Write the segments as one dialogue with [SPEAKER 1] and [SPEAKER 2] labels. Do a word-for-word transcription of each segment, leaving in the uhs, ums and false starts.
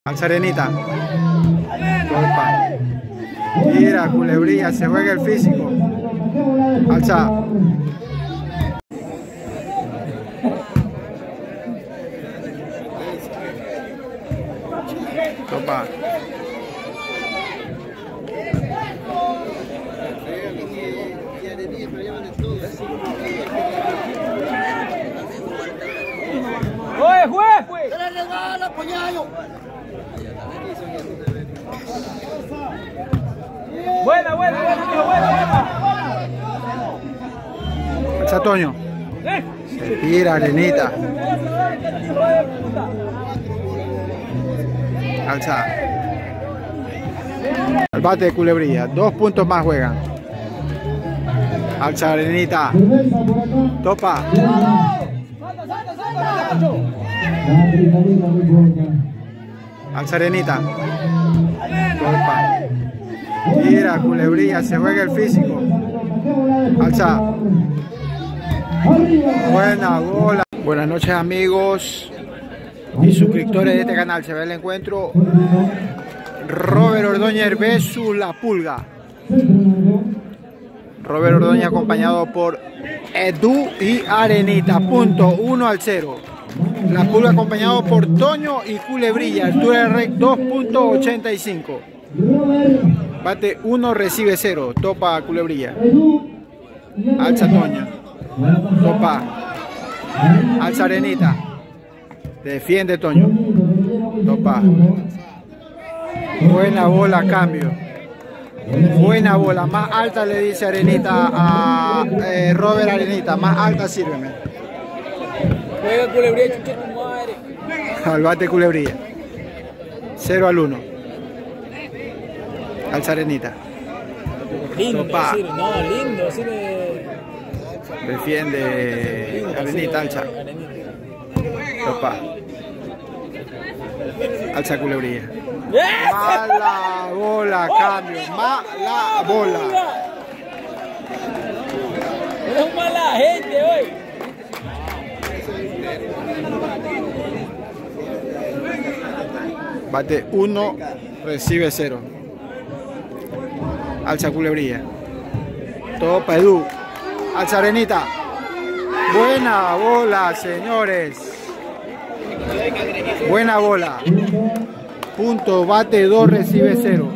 [SPEAKER 1] Alza Arenita. Golpa. Tira, Culebrilla, se juega el físico. Alza. Topa.
[SPEAKER 2] ¡Oye, juez, pues!
[SPEAKER 3] ¡Se le regala, poñayo!
[SPEAKER 2] Buena, buena, buena, hijo, buena, buena.
[SPEAKER 1] Alza Toño. Se tira, Arenita. Alza. Al bate de Culebrilla. Dos puntos más juegan. Alza Arenita. Topa. Alza Arenita. Golpa. Tira, Culebrilla, se juega el físico. Alza. Buena bola. Buenas noches, amigos y suscriptores de este canal. Se ve el encuentro. Robert Ordóñez versus La Pulga. Robert Ordóñez acompañado por Edu y Arenita. Punto uno al cero. La Pulga acompañado por Toño y Culebrilla. Altura de rec dos punto ochenta y cinco. Bate uno, recibe cero. Topa Culebrilla. Alza Toño. Topa. Alza Arenita. Defiende Toño. Topa. Buena bola, cambio. Buena bola. Más alta le dice Arenita a eh, Robert Arenita. Más alta sírveme.
[SPEAKER 2] Juega Culebrilla, chucha tu madre.
[SPEAKER 1] Al bate Culebrilla. cero al uno. Alza Arenita.
[SPEAKER 2] Lindo,
[SPEAKER 1] Topa.
[SPEAKER 2] decir, no, lindo, decirle.
[SPEAKER 1] Defiende Arenita, alza. Topa. Alza Culebrilla. Mala bola, cambio. Mala bola.
[SPEAKER 2] Eres un mala gente hoy.
[SPEAKER 1] Bate uno, recibe cero. Alza Culebrilla. Topa Edu. Alza Arenita. Buena bola, señores. Buena bola. Punto. Bate dos, recibe cero.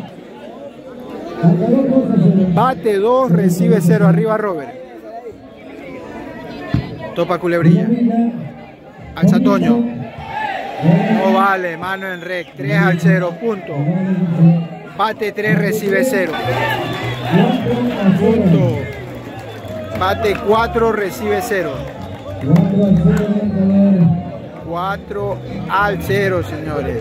[SPEAKER 1] Bate dos, recibe cero. Arriba Robert. Topa Culebrilla. Alza Toño. No vale, mano en rec. tres al cero, punto. Bate tres, recibe cero. Punto. Bate cuatro, recibe cero. cuatro al cero, señores.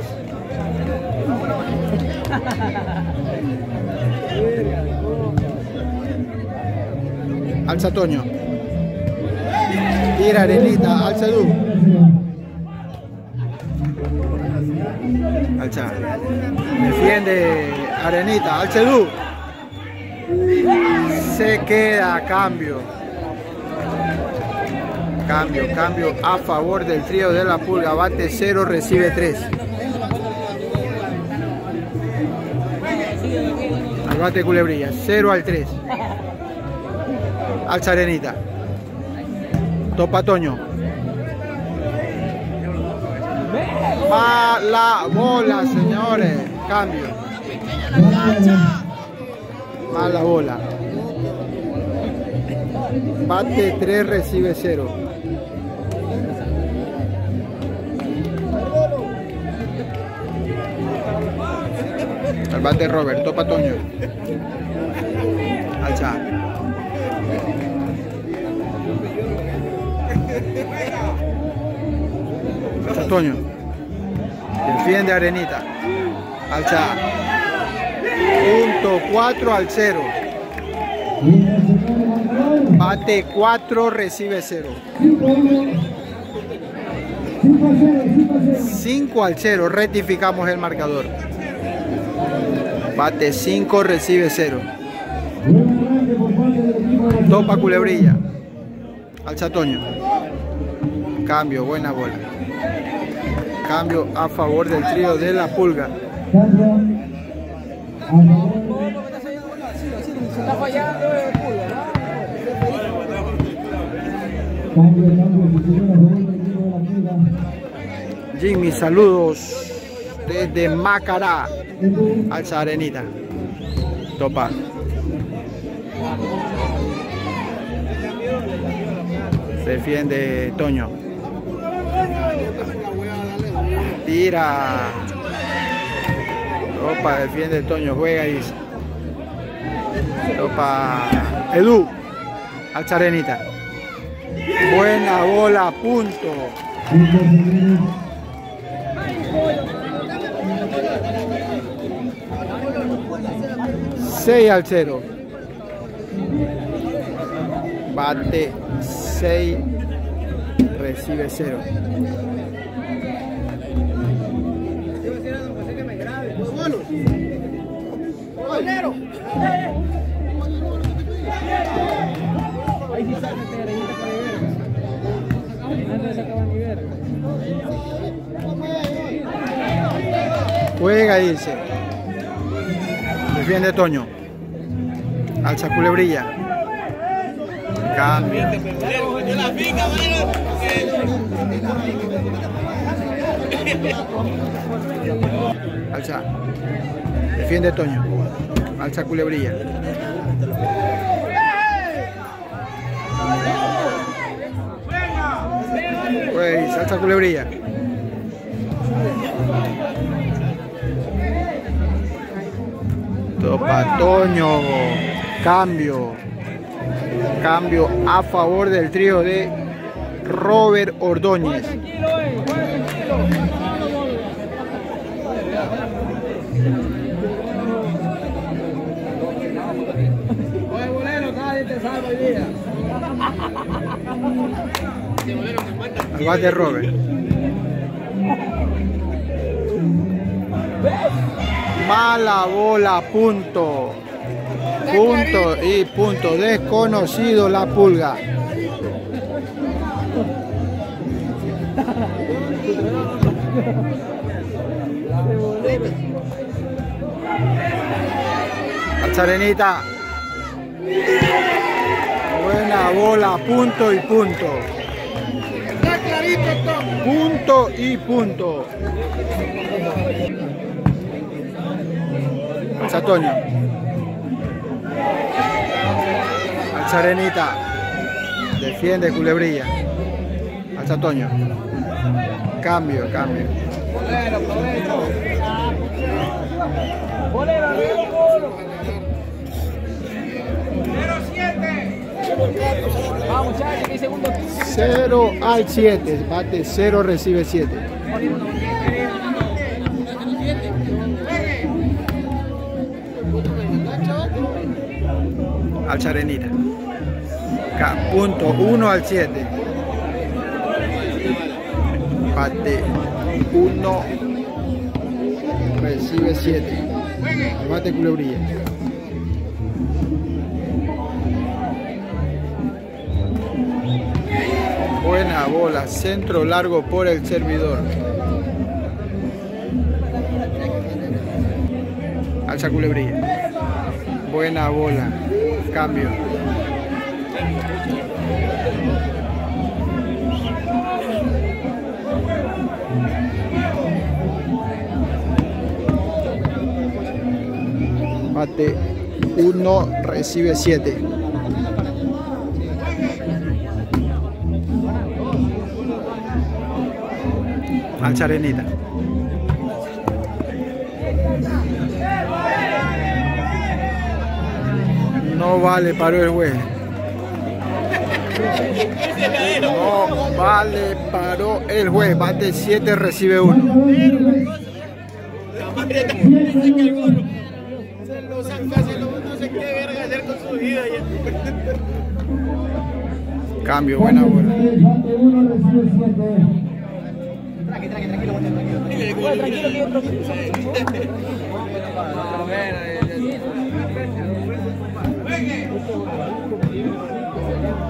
[SPEAKER 1] Alza Toño. Tira Arenita, alza Edu. Alza. Defiende Arenita, alza Edu. Se queda, cambio. Cambio, cambio a favor del trío de La Pulga. Bate cero, recibe tres. Al bate Culebrilla, cero al tres. Alza Arenita. Topa Toño. Mala bola, señores. Cambio. Mala bola. Bate tres, recibe cero. Al bate Robert, topa Toño. Alza. Alza Toño. Defiende Arenita. Alza. Punto cuatro al cero. Bate cuatro, recibe cero. cinco al cero. Rectificamos el marcador. Bate cinco, recibe cero. Topa Culebrilla. Alza Toño. Cambio, buena bola. Cambio a favor del trío de la Pulga.
[SPEAKER 2] Está fallando el Pulga, ¿no?
[SPEAKER 1] Jimmy, saludos desde Macará. Alza Arenita. Topa. Defiende Toño. Tira. Topa, defiende Toño. Juega y topa Edu. Alza Arenita. Buena bola, punto. seis al cero. Bate seis, recibe cero. Juega, dice. Defiende Toño. Alza Culebrilla. Cambio. Alza. Defiende Toño. Alza Culebrilla. Pues, alza Culebrilla. Topa Toño. Cambio. Cambio a favor del trío de Robert Ordóñez. Al bate Robert. Mala bola, punto. Punto y punto. Desconocido la Pulga. Alza Arenita. Buena bola, punto y punto. Punto y punto. Alza Toño. Alza Arenita. Defiende Culebrilla. Alza Toño. Cambio, cambio. cero al siete. Bate cero, recibe siete. Alza Arenita. Punto uno al siete. Bate uno, recibe siete. Bate Culebrilla. Buena bola, centro largo por el servidor. Alza Culebrilla. Buena bola. Cambio. Bate uno, recibe siete. Alza Arenita. No vale, paró el juez. No vale, paró el juez. Bate siete, recibe uno. Cambio, buena bola.
[SPEAKER 2] Tranqui, tranqui, tranquilo, tranquilo. Tranquilo, que otro.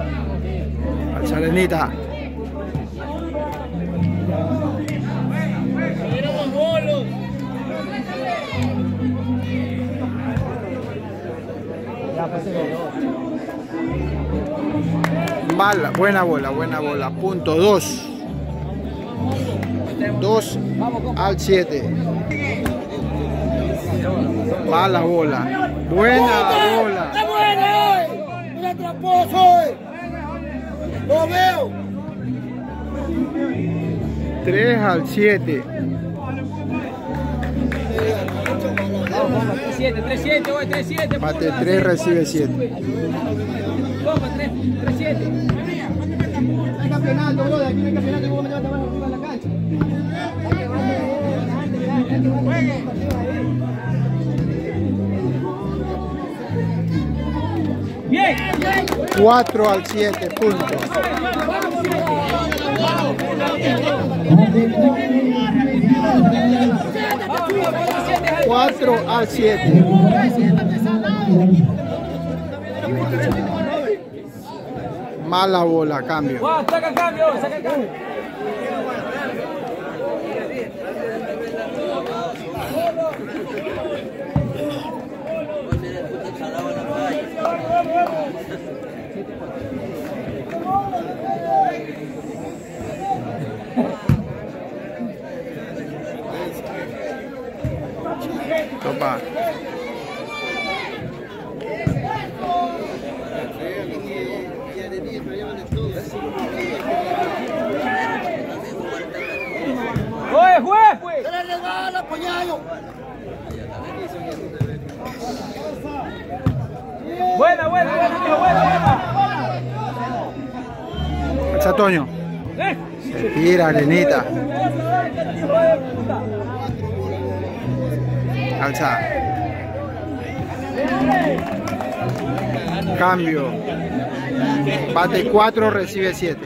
[SPEAKER 1] Alza Arenita. Mala, buena bola, buena bola. Punto dos. dos al siete. Mala bola. Buena bola.
[SPEAKER 3] ¡Está buena hoy! ¡Una tramposa hoy! ¡Lo veo!
[SPEAKER 1] tres al siete.
[SPEAKER 2] tres siete, tres siete, voy, tres siete.
[SPEAKER 1] Bate tres, recibe siete.
[SPEAKER 2] Toma, tres siete.
[SPEAKER 3] Hay campeonato, bro. Aquí no hay campeonato. ¿Cómo me levantas más arriba de la cancha?
[SPEAKER 2] Bien.
[SPEAKER 1] cuatro al siete, puntos. cuatro al siete. Mala bola, cambio.
[SPEAKER 2] Va, saca el cambio, saca el cambio.
[SPEAKER 1] Topa.
[SPEAKER 2] ¡Juez, juez, pues!
[SPEAKER 3] ¡Se le regala, poñayo!
[SPEAKER 2] Buena, buena, buena, tío, buena, buena.
[SPEAKER 1] Alza Toño.
[SPEAKER 2] ¿Eh?
[SPEAKER 1] Se tira, Arenita. Alza. Cambio. Bate cuatro, recibe siete.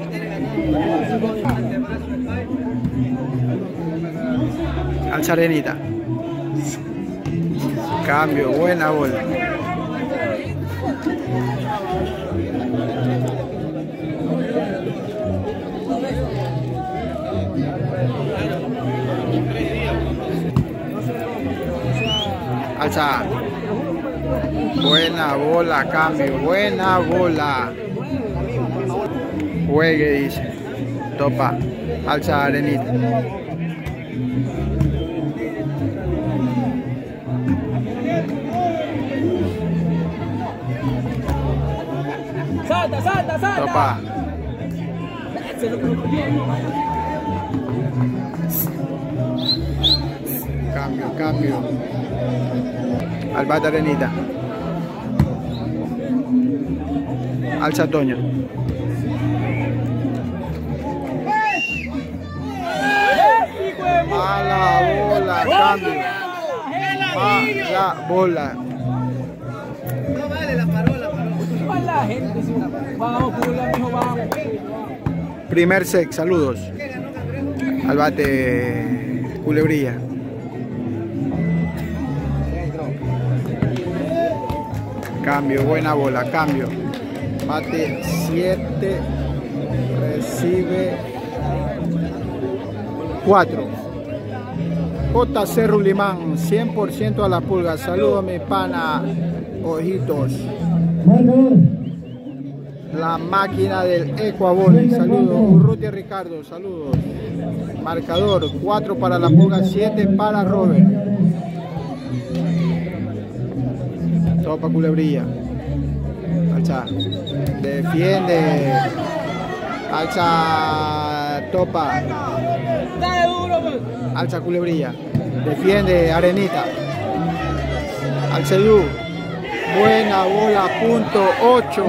[SPEAKER 1] Alza Arenita. Cambio, buena bola. Alza. Buena bola, cambio. Buena bola. Juegue, dice. Topa. Alza Arenita.
[SPEAKER 2] Salta, salta, salta.
[SPEAKER 1] Topa. Cambio, cambio. Al bate Arenita. Alza Toño. Mala bola, cambio. Mala bola.
[SPEAKER 3] No vale la parola, parola.
[SPEAKER 2] La gente, sí. Vamos, Pula, mijo, vamos.
[SPEAKER 1] Primer set, saludos. Al bate Culebrilla. Cambio, buena bola, cambio. Bate siete, recibe cuatro. J C Rulimán, cien por ciento a la pulga. Saludos mi pana, ojitos. La máquina del Ecuabol. Saludos. Urrutia Ricardo, saludos. Marcador, cuatro para la pulga, siete para Robert. Topa Culebrilla. Alza. Defiende. Alza Topa.
[SPEAKER 2] Dale duro, pues.
[SPEAKER 1] Alza Culebrilla. Defiende Arenita. Alcedú. Buena bola, punto ocho.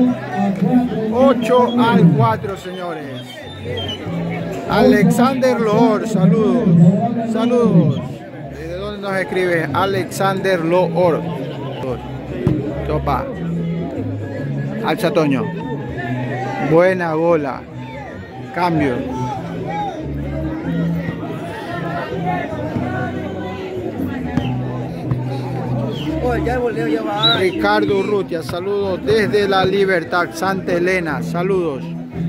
[SPEAKER 1] ocho al cuatro, señores. Alexander Loor, saludos. Saludos. ¿De dónde nos escribe? Alexander Loor. Topa. Alza Toño. Buena bola. Cambio.
[SPEAKER 3] Oh, ya el voleo ya va.
[SPEAKER 1] Ricardo Urrutia, saludos desde La Libertad, Santa Elena, saludos.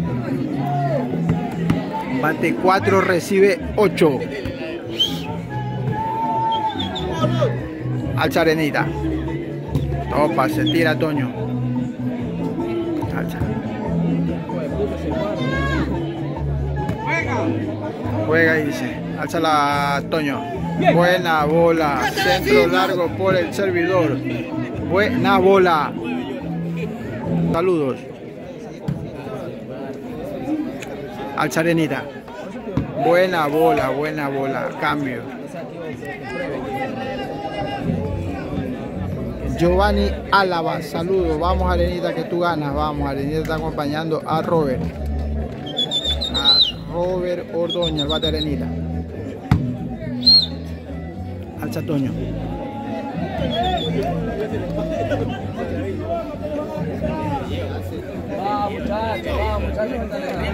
[SPEAKER 1] Bate cuatro, recibe ocho. Alza Arenita. Topa, se tira Toño. Alza. Juega y dice. Alza la Toño. Buena bola. Centro largo por el servidor. Buena bola. Saludos. Alza Arenita. Buena bola, buena bola. Cambio. Giovanni Álava, saludos. Vamos Arenita que tú ganas. Vamos, Arenita está acompañando a Robert. A Robert Ordoña, el bate Arenita. Alza Toño.
[SPEAKER 2] Vamos, muchachos, vamos, muchachos.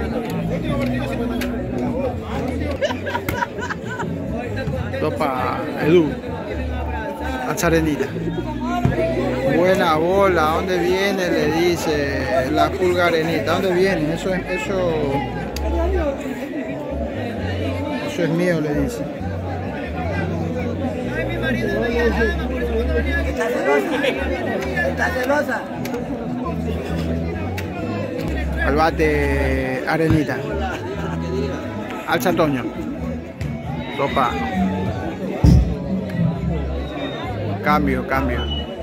[SPEAKER 1] Topa Edu. Alza Arenita. Buena bola. ¿Dónde viene? Le dice la pulga Arenita. ¿Dónde viene? Eso es, eso. Eso es mío, le dice.
[SPEAKER 3] Está celosa. Está celosa.
[SPEAKER 1] Al bate Arenita. Alza Toño. Topa. Cambio, cambio.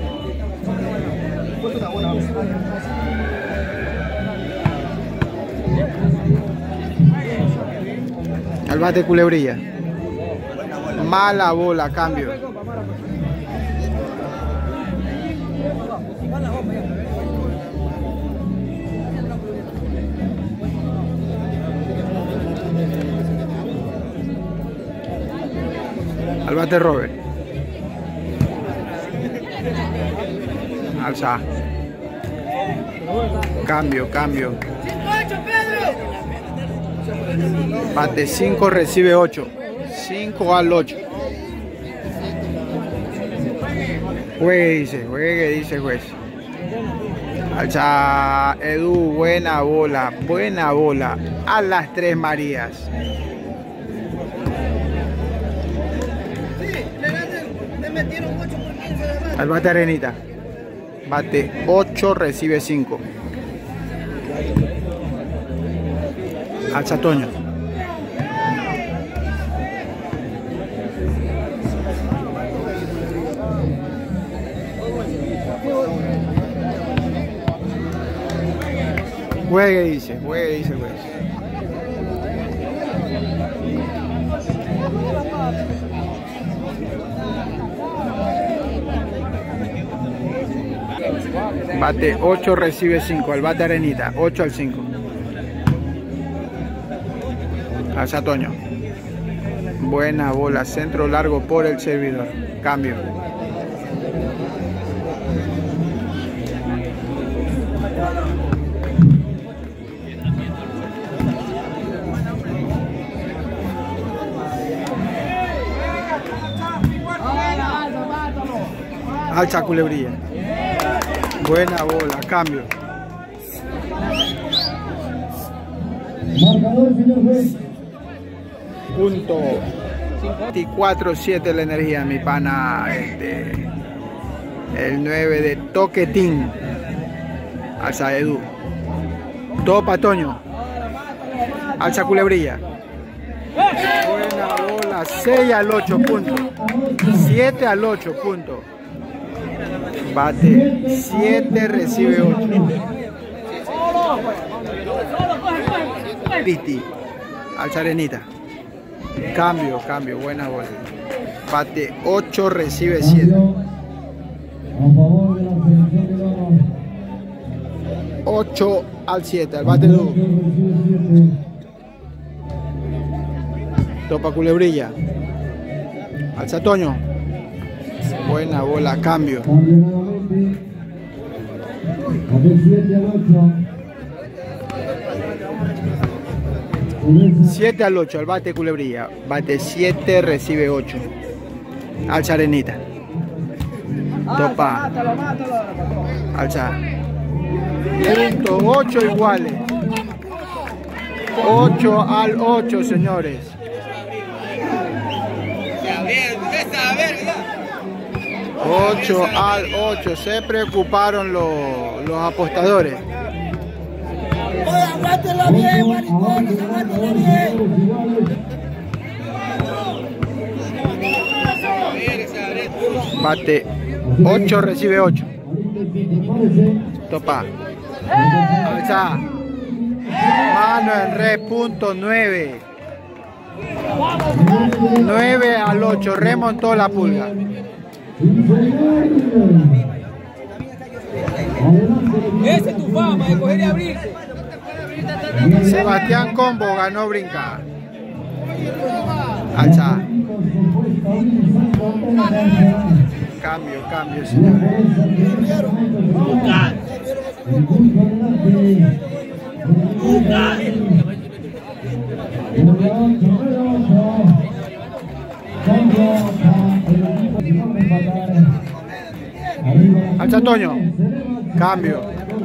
[SPEAKER 1] Al bate Culebrilla. Mala bola, cambio. Al bate Robert. Alza. Cambio, cambio. Bate cinco, recibe ocho. cinco al ocho. Juegue, dice, juegue, dice juez. Alza Edu, buena bola, buena bola. A las Tres Marías. Al bate Arenita. Bate ocho, recibe cinco. Alza Toño. Juegue, dice, juegue, dice, juez. Bate ocho, recibe cinco. Al bate Arenita, ocho al cinco. Alza Toño. Buena bola, centro largo por el servidor. Cambio. Alza Culebrilla. Buena bola, cambio.
[SPEAKER 3] Marcador, señor juez.
[SPEAKER 1] Punto veinticuatro siete la energía, mi pana. Este, el nueve de Toquetín. Alza Edu. Topa Toño. Alza Culebrilla. Buena bola. seis al ocho puntos. siete al ocho puntos. Bate siete, recibe ocho. Piti. Alza Arenita. Cambio, cambio, buena bola. Bate ocho, recibe siete. ocho al siete, al bate Edu. Topa Culebrilla. Alza Toño. Buena bola, cambio. siete al ocho, al bate Culebrilla. Bate siete, recibe ocho. Alza Arenita. Topa. Alza. Punto ocho iguales. ocho al ocho, señores. ocho al ocho. Se preocuparon los, los apostadores.
[SPEAKER 3] Oye, aguántenla bien, maricones, aguántenla bien.
[SPEAKER 1] Bate ocho, recibe ocho. Topa. Alza. Mano en red, punto nueve. nueve al ocho. Remontó la pulga.
[SPEAKER 2] Esa es tu fama de coger y abrirte.
[SPEAKER 1] Sebastián Combo ganó brincar. Alza. Cambio, cambio, señor. Alza Toño. Cambio.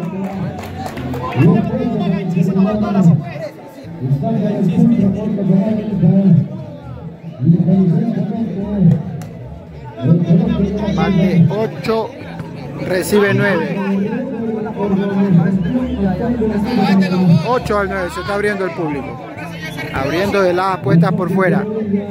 [SPEAKER 1] Bate ocho, recibe nueve. ocho al nueve, se está abriendo el público. Abriendo de las apuestas por fuera.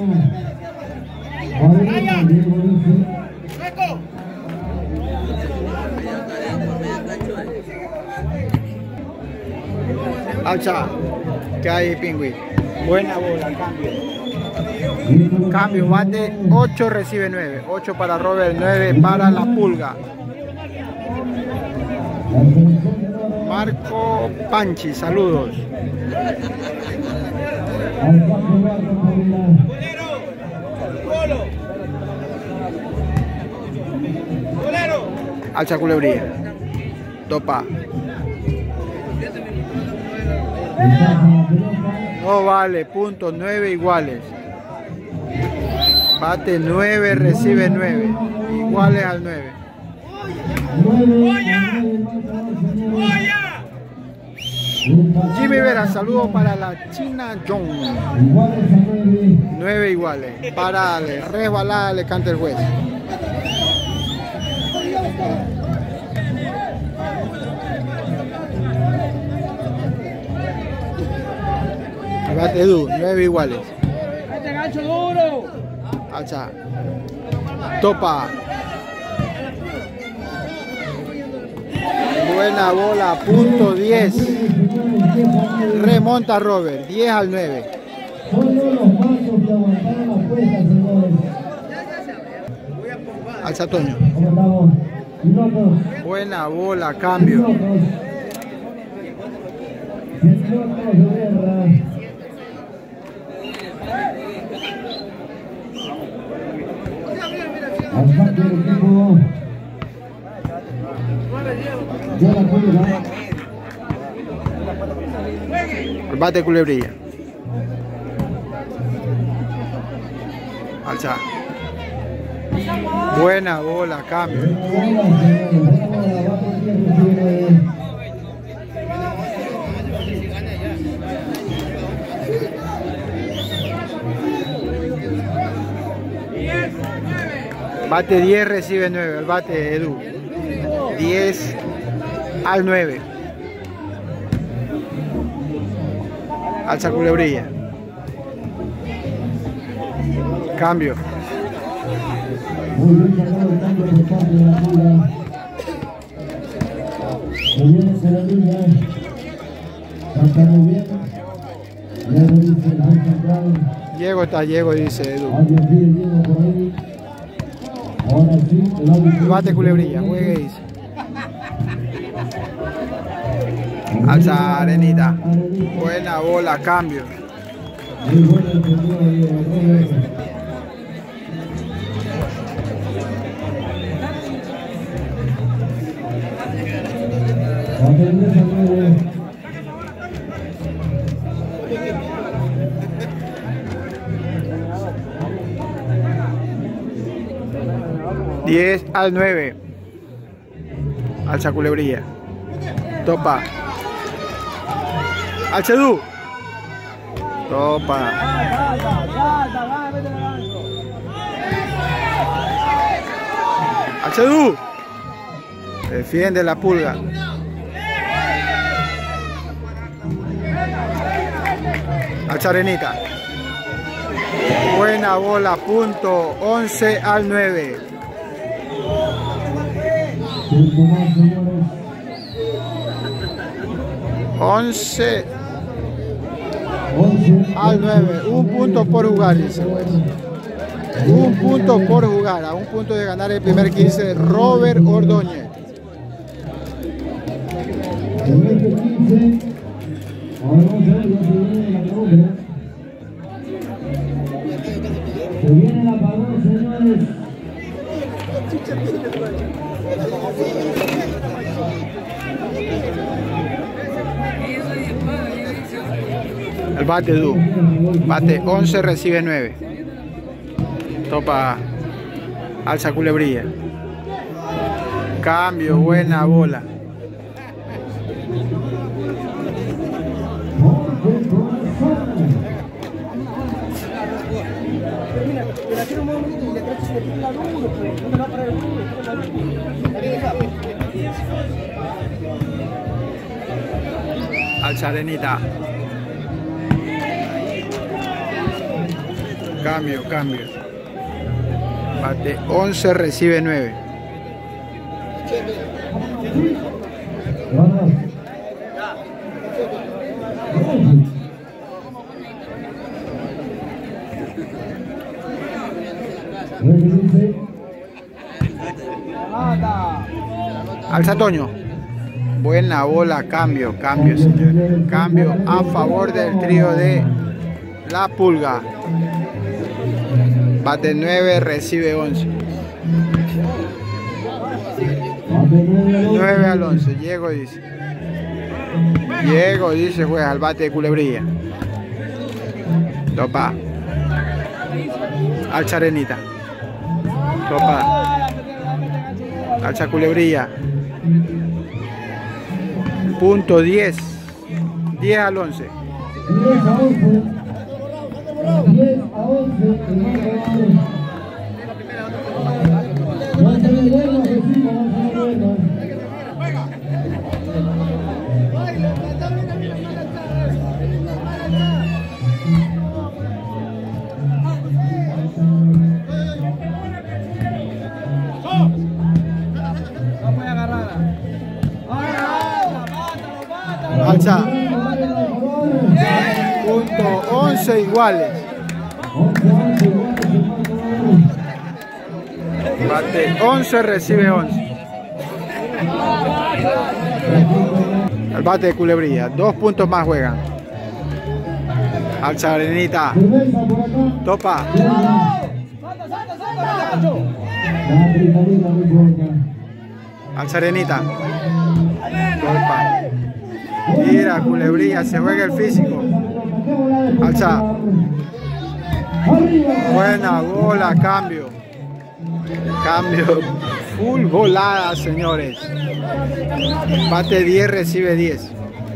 [SPEAKER 1] Alza, que hay Pingüi. Buena bola, cambio. Cambio, bate ocho, recibe nueve. ocho para Robert, nueve para la pulga. Marco Panchi, saludos. Alza Culebrilla. Topa. No vale, punto, nueve iguales. Bate nueve, recibe nueve. Iguales al nueve. Jimmy Vera, saludos para la China John. nueve iguales. Para resbalar, le canta el juez. Bate Edu, nueve iguales.
[SPEAKER 2] Este gancho duro.
[SPEAKER 1] Alza. Topa. Buena bola, punto diez. Remonta Robert, diez al nueve. Alza Toño. Buena bola, cambio. Bate Culebrilla. Alza. Buena bola, cambio. Bate diez, recibe nueve. El bate Edu. diez al nueve. Alza Culebrilla. Cambio. Diego está, Diego dice Edu. Bate Culebrilla, juegue dice. Alza Arenita. Buena bola, cambio. diez al nueve. Alza Culebrilla. Topa. Alza Edu. Topa. Alza Edu. Defiende la pulga. Alza Arenita. Buena bola, punto. once al nueve. once al nueve. Un punto por jugar, dice juez. Un punto por jugar. A un punto de ganar el primer quince, Robert Ordóñez.
[SPEAKER 4] Se viene el apagón, señores.
[SPEAKER 1] El bate Du. Bate once, recibe nueve. Topa. Alza Culebrilla. Cambio, buena bola. Alza Arenita. Cambio, cambio. Bate once, recibe nueve. Alza Toño. Buena bola, cambio, cambio, señor. Cambio a favor del trío de la pulga. Bate nueve, recibe once. nueve al once. Llego, dice. Llego, dice, juega al bate de Culebrilla. Topa. Alza Arenita. Topa. Alza Culebrilla. Punto diez. diez al once.
[SPEAKER 4] diez a once. diez a once. No se le duerma, vecino, no se le duerma.
[SPEAKER 1] Alza. Punto once iguales. Bate once, recibe once. El bate de Culebrilla. Dos puntos más juegan. Alza Arenita. Topa. Alza Arenita. Topa. Mira, Culebrilla, se juega el físico. Alza. Buena bola, cambio. Cambio. Full volada, señores. Bate diez, recibe diez.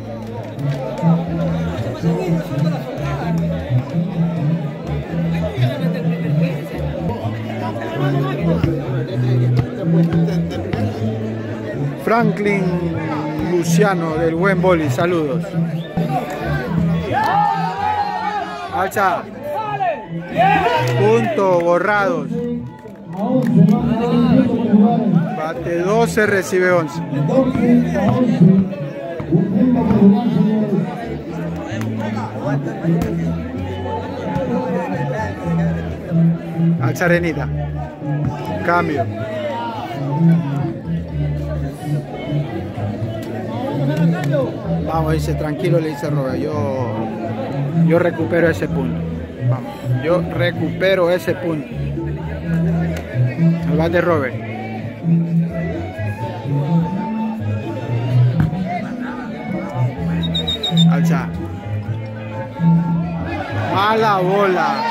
[SPEAKER 1] Franklin Luciano del buen boli, saludos. Alza. Punto, borrados. Bate doce, recibe once. Alza Arenita. Cambio. Vamos, dice, tranquilo, le dice Robert. Yo, yo recupero ese punto. Vamos, yo recupero ese punto. El bate Robert. Alza. Mala bola.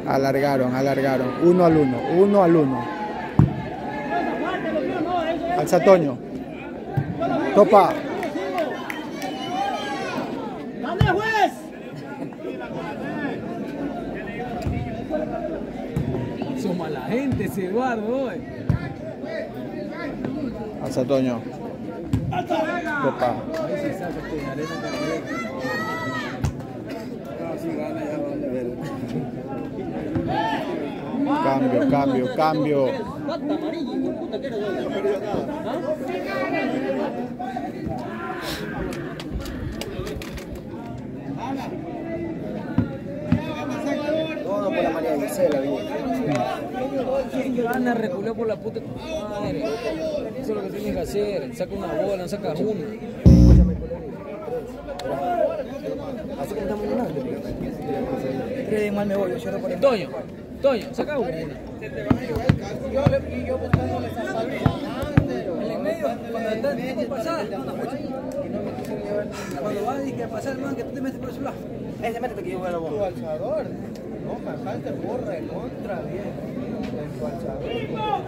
[SPEAKER 1] Alargaron, alargaron. Uno al uno, uno al uno. Alza Toño. Topa.
[SPEAKER 3] ¡Dale, juez!
[SPEAKER 2] Son mala gente ese Eduardo hoy.
[SPEAKER 1] Alza Toño. Topa.
[SPEAKER 2] Ahí se saca este en arena carrera. No, si gana ya vale ver.
[SPEAKER 1] Cambio, cambio, cambio.
[SPEAKER 3] Todo por la María Gisela, bien.
[SPEAKER 2] Gana, reculó por la puta madre. Eso es lo que tienes que hacer. Saca una bola, no sacas uno.
[SPEAKER 3] Así que estamos ganando. Creen mal me voy, yo cierro por el
[SPEAKER 2] Toño, Toño, saca uno.
[SPEAKER 3] Y yo buscándole esa salida. En el medio, cuando está tienes que pasar. Cuando vas y que pasar el man, que tú te metes por el lado. Ese métete que yo voy a la bola. Tu alzador. No, pasaste borra el contra, bien. El alzador.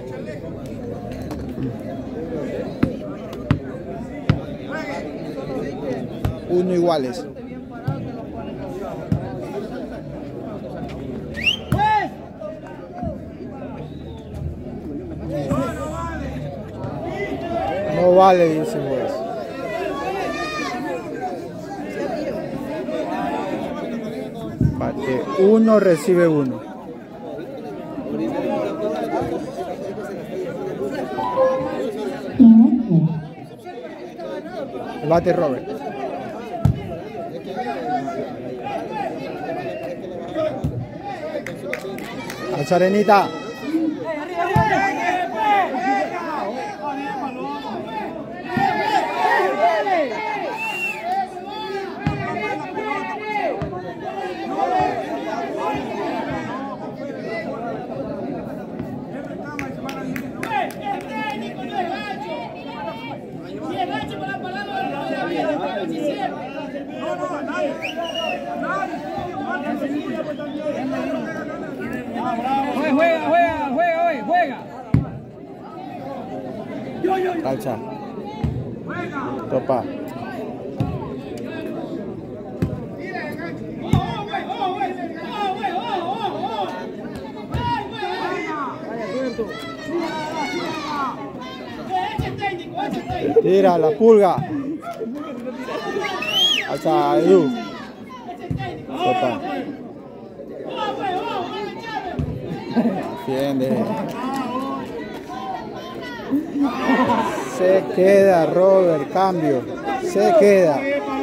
[SPEAKER 1] Uno iguales. No vale, dice el juez. Bate uno, recibe uno. Bate Robert. Alza Arenita.
[SPEAKER 2] Juega, juega, juega, juega, hoy, juega.
[SPEAKER 1] Alza. Topa. Tira la pulga. Alza Edu. Topa. Defiende. Se queda Robert, cambio. Se queda.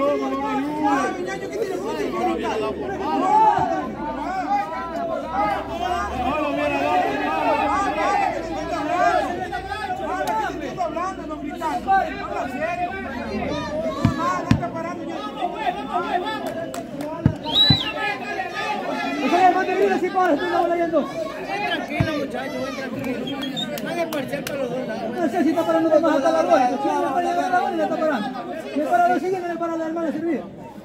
[SPEAKER 3] Tranquilo, muchachos, ven tranquilo. No hay parcial para los dos lados.
[SPEAKER 5] No sé si está parando más hasta la bola. Si no le para la bola, le está parando. Si para lo siguiente, le para la hermana servida.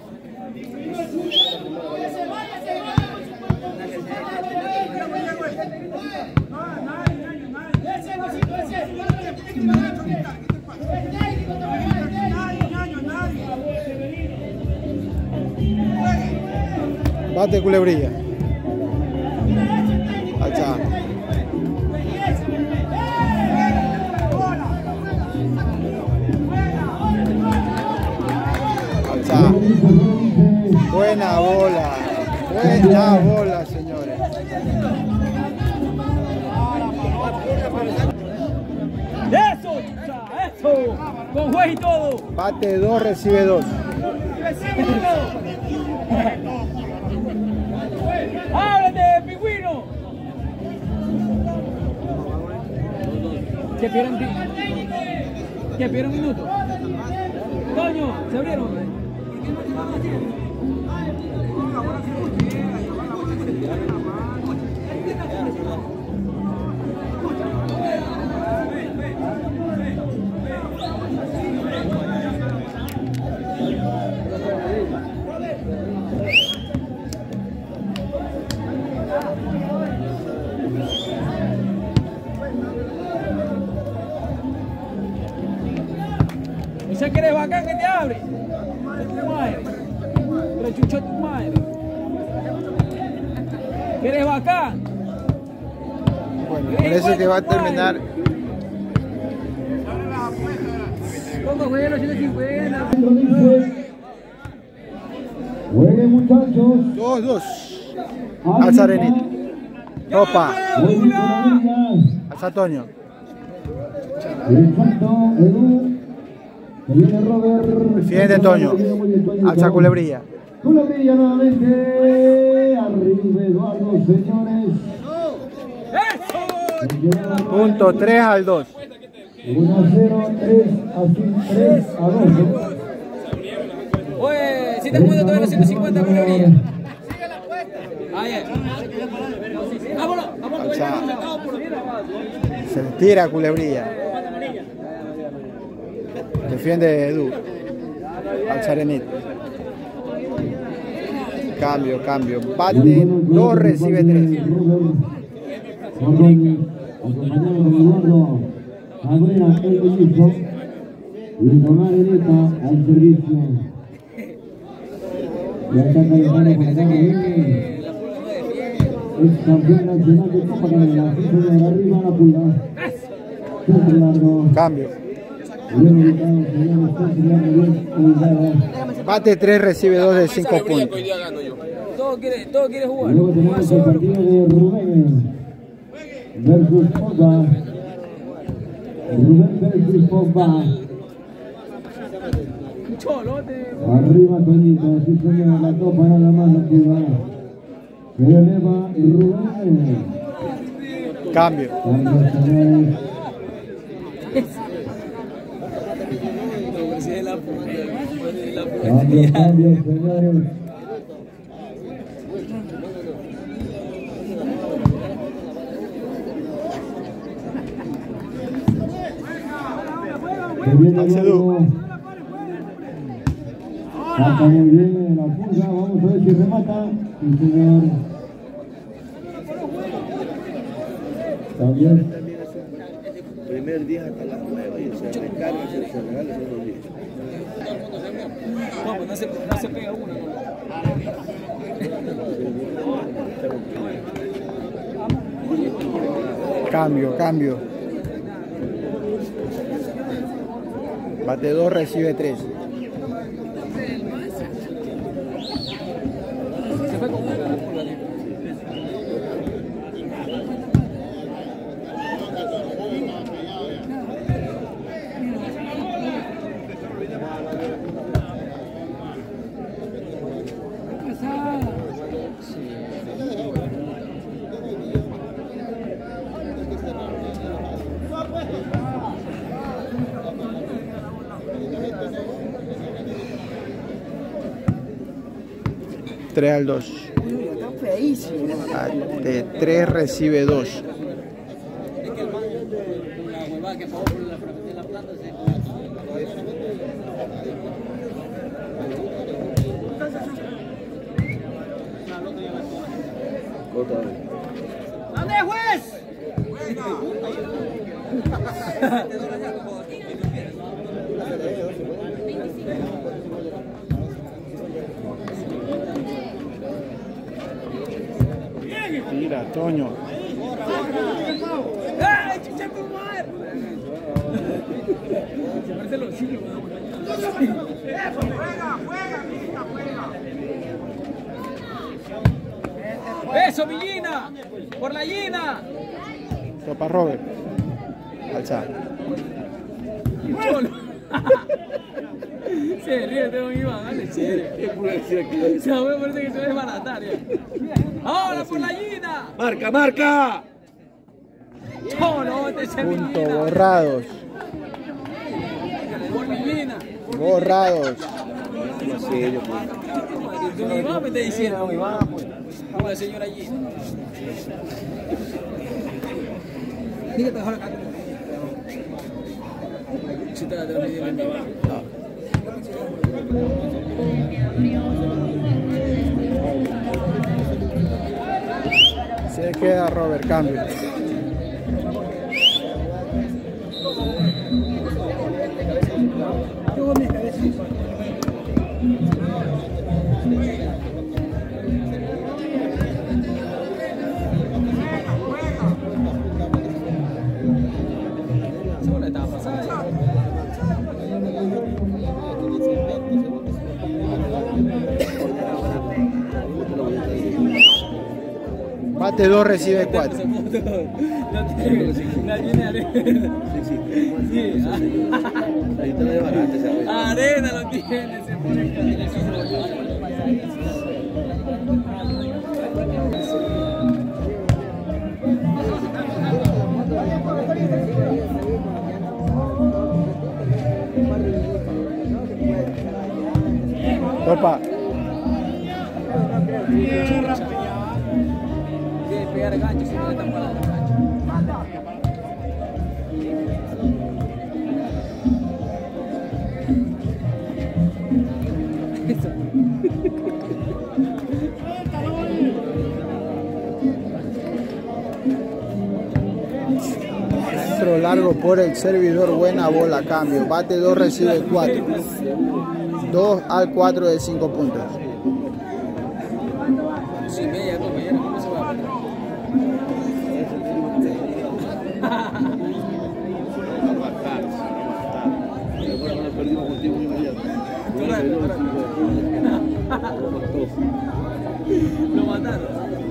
[SPEAKER 1] Bate Culebrilla. Alza. Alza. Buena bola. Buena bola, señores.
[SPEAKER 2] ¡Eso, chucha! ¡Eso! Con juez y todo.
[SPEAKER 1] Bate dos, recibe dos.
[SPEAKER 2] ¡Ábrete, pingüino! Que pierden, que pierden un minuto. Toño, se abrieron. Ese que eres bacán que te abre. Tu madre. Pero chucho tu madre. Que eres bacán.
[SPEAKER 1] Bueno, parece que va a terminar.
[SPEAKER 2] ¿Cómo juega los ciento cincuenta?
[SPEAKER 4] Jueguen, muchachos.
[SPEAKER 1] dos dos. Alza Arenita. Topa. Alza Toño.
[SPEAKER 4] Exacto, Edu. Que viene Robert.
[SPEAKER 1] Defiende Toño. Alza Culebrilla.
[SPEAKER 4] Culebrilla nuevamente. Arriba Eduardo, señores.
[SPEAKER 1] Punto tres al dos.
[SPEAKER 4] uno a cero, tres a tres a dos.
[SPEAKER 2] Oye, si te jugando todavía los ciento cincuenta Culebrilla. Ahí vámonos, vámonos.
[SPEAKER 1] Alza. Se le tira Culebrilla. Defiende Edu. Alza Arenita. Cambio, cambio. Bate dos, recibe tres.
[SPEAKER 4] Acompañado de Eduardo Cabrera, el ministro, y con Arenita al servicio. Y ataca el mano por acá, es campeón nacional de Copa Canela, de arriba a la pulga. Centro largo.
[SPEAKER 1] Cambio.
[SPEAKER 4] Bien ubicado, señores, centro largo, bien ubicado.
[SPEAKER 1] Bate tres, recibe dos de cinco puntos.
[SPEAKER 2] Todo quiere, todo quiere jugar.
[SPEAKER 4] Luego tenemos el partido de Rubén versus Pogba. Rubén versus Pogba.
[SPEAKER 2] Cholote.
[SPEAKER 4] Arriba Toñito, sí señor, la copa nada más la activa. Se eleva Rubén.
[SPEAKER 1] Cambio.
[SPEAKER 4] Cambio, señores. Cambio, cambio, señores. Se viene luego. Saca muy bien la pulga, vamos a ver si remata. Sí, señor. También.
[SPEAKER 3] Primer día hasta las nueve y se recarga y se regala esos dos días.
[SPEAKER 2] No, pues no se, no se pega una.
[SPEAKER 1] Cambio, cambio. Bate dos, recibe tres.
[SPEAKER 2] Se fue con una.
[SPEAKER 1] tres al dos. De tres, recibe dos.
[SPEAKER 2] ¿Dónde, juez?
[SPEAKER 1] Tira, Toño.
[SPEAKER 2] ¡Ay, chucha tu madre! Se parece los chicos. ¡Juega, juega, niña, juega! ¡Eso, mi Gina! ¡Por la Gina!
[SPEAKER 1] Topa Robert. Alza.
[SPEAKER 2] ¡Cholo! Se ríe, tengo mi Iván, dale, chévere. Se me parece que se va a desbaratar ya. ¡Ahora por la Gina!
[SPEAKER 3] ¡Marca, marca!
[SPEAKER 2] ¡Cholo, te se mi
[SPEAKER 1] Punto,
[SPEAKER 2] Gina!
[SPEAKER 1] borrados.
[SPEAKER 2] ¡Por mi Gina!
[SPEAKER 1] Borrados.
[SPEAKER 3] No sé, yo
[SPEAKER 2] Tu mi Iván me está diciendo. Como la señora Gina. Dígate mejor acá. Si te la tengo que decir.
[SPEAKER 1] Le queda a Robert, cambio. Bate dos, recibe cuatro.
[SPEAKER 2] No tiene, no tiene arena. Sí,
[SPEAKER 3] Ahí te lo de barata, ¿sabes?
[SPEAKER 2] arena lo tiene, se pone
[SPEAKER 1] Opa.
[SPEAKER 2] Tiene que pegar el gancho, si no le están parando el gancho.
[SPEAKER 1] Centro largo por el servidor, buena bola, cambio. Bate dos, recibe cuatro. dos al cuatro de cinco puntos.
[SPEAKER 2] Sí, media, compañero, ¿cómo se va a meter?
[SPEAKER 3] Perdimos contigo inmediato.
[SPEAKER 2] Lo mataron.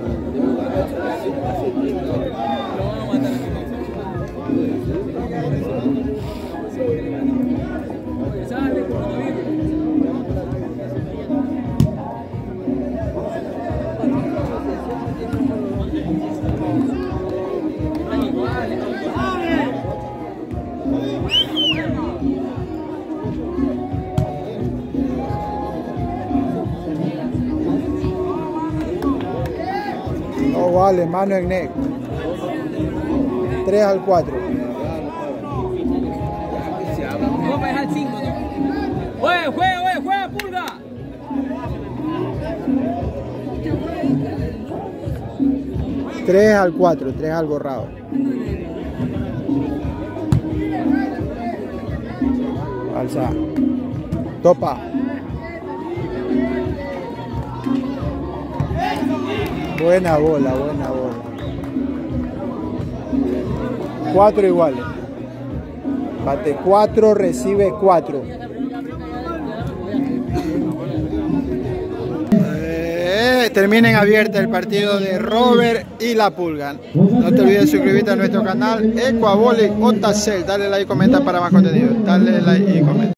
[SPEAKER 2] Lo van a matar. Sale, coronavirus.
[SPEAKER 1] No vale, mano en net. tres al cuatro.
[SPEAKER 2] Vamos a dejar cinco, ¿no? ¡Juega, juega, juega, juega, pulga!
[SPEAKER 1] tres al cuatro, tres al borrado. Alza. Topa. Buena bola, buena bola. Cuatro iguales. Bate cuatro, recibe cuatro. Eh, terminen abierta el partido de Robert y la Pulga. No te olvides de suscribirte a nuestro canal Ecuavoli Otacel. Dale like y comenta para más contenido. Dale like y comenta.